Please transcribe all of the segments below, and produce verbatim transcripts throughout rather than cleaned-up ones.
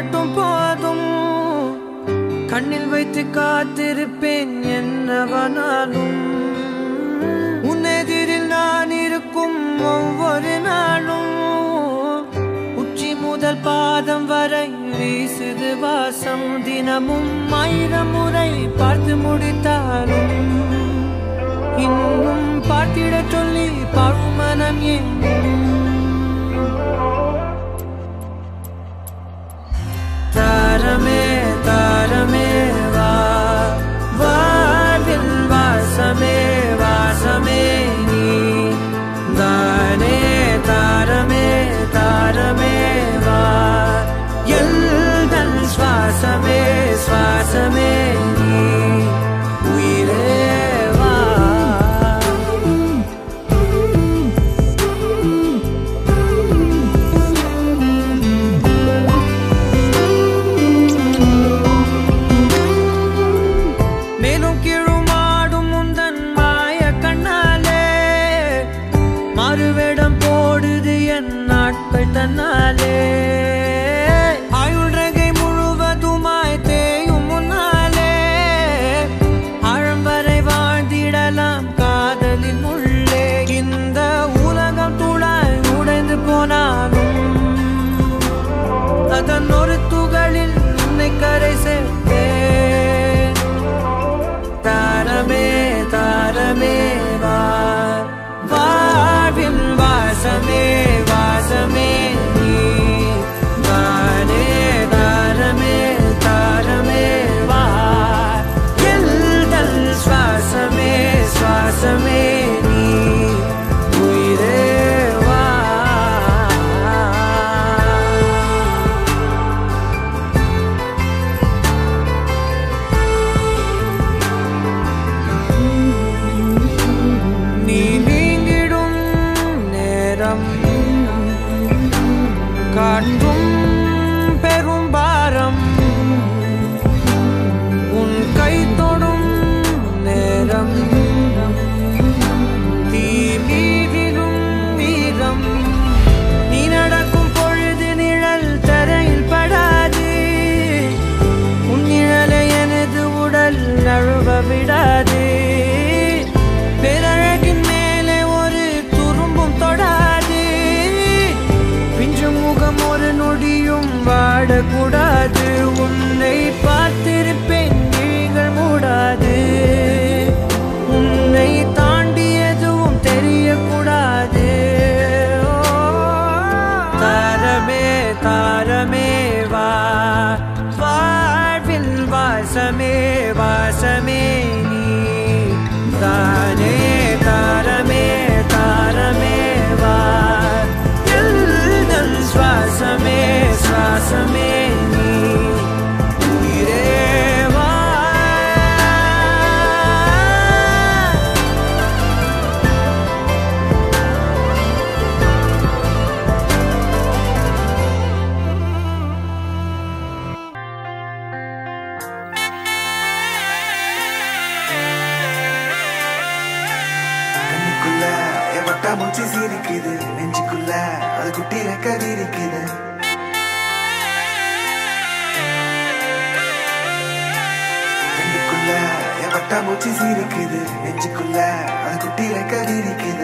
மட்டும் போதும் கண்ணில் வைத்து காத்திருப்பேன் என்னவனாலும் உன்னெதிரில் நான் இருக்கும் ஒவ்வொரு நாளும் உச்சி முதல் பாதம் வரை வீசுது வாசம் தினமும் ஆயிரம் முறை பார்த்து முடித்தாலும் இன்னும் பார்த்திட சொல்லி பழுமனம் ஏன் தாரமே தாரமே வா வாழ்வில் வாசமே வாசமே நீ தானே தாரமே தாரமே வா எல்தல் சுவாசமே சுவாசமே நீ உயிரே மறுவேடம் போடுது என் நாட்கள் தன்னாலே ஆயுள் ரகை முழுவதுமாய் தேயும் முன்னாலே ஆழம் வரை வாழ்ந்திடலாம் காதலின் உள்ளே இந்த உலகம் துளாய் உடைந்து போனாலும் அதன் ஒரு துகளில் உன்னை கரை சேர்த்தேன் தாரமே தாரமே வா வாழ்வில் வாசமே வாசமே நீ தானே தாரமே தாரமே வா எல்தல் சுவாசமே சுவாசமே நீ உயிரே வா நீ காற்றும் பெரும் பாரம் உன் கை தொடும் நேரம் தீ மீதிலும் வீரம் நீ நடக்கும் பொழுது நிழல் தரையில் படாது உன் நிழலை எனது உடல் நழுவ விடாது பேரழகின் மேலே ஒரு துரும்பும் தொடாது முகம் ஒரு நொடியும் வாடக்கூடாது உன்னை பார்த்திருப்பேன் விழிகள் மூடாது உன்னை தாண்டி எதுவும் தெரியக்கூடாது தாரமே தாரமே வா வாழ்வில் வாசமே வாசமே நீ தானே தாரமே தாரமே வா சுவாசமே சுவாசமே நீ உயிரே வா கண்ணுக்குள்ள எவட்டா மூச்சு சீரிக்குது நெஞ்சுக்குள்ள அது குட்டி ரெக்க விரிக்குது கண்ணுக்குள்ள எவட்டா மூச்சு சீரிக்குது நெஞ்சுக்குள்ள அது குட்டி ரெக்க விரிக்குது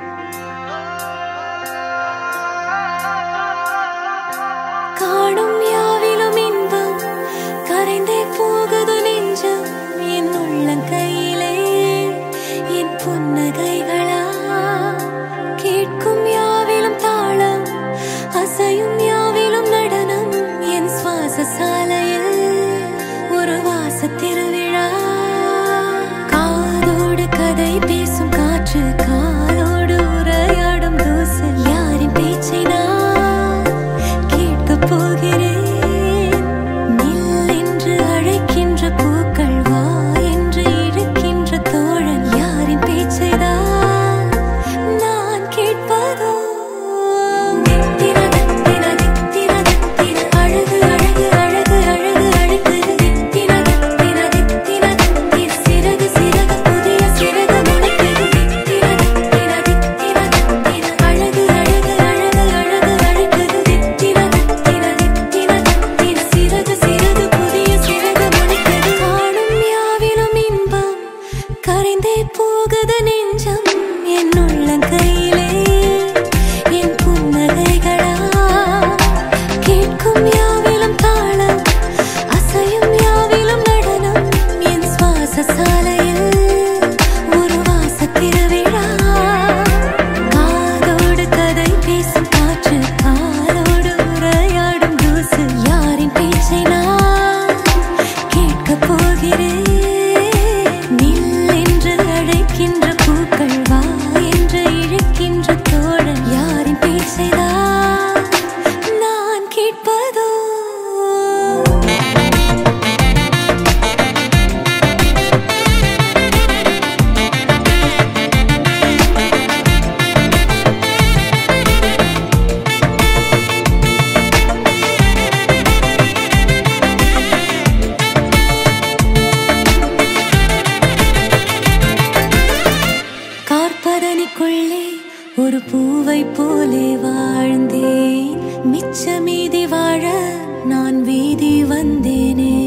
காணும் யாவிலும் இன்பம் கரைந்தே போகுது நெஞ்சம் என் உள்ளங்கையிலே என் புன்னகைகளா கேட்கும் யாவிலும் தாளம் அசையும் யாவிலும் நடனம் என் சுவாச சாலையில் ஒரு வாச திருவிழா காதோடு கதை பேசும் காற்று காலோடு பூவை போலே வாழ்ந்தேன் மிச்ச மீதி வாழ நான் வீதி வந்தேனே